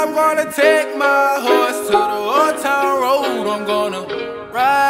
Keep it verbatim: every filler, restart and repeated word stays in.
I'm gonna take my horse to the old town road. I'm gonna ride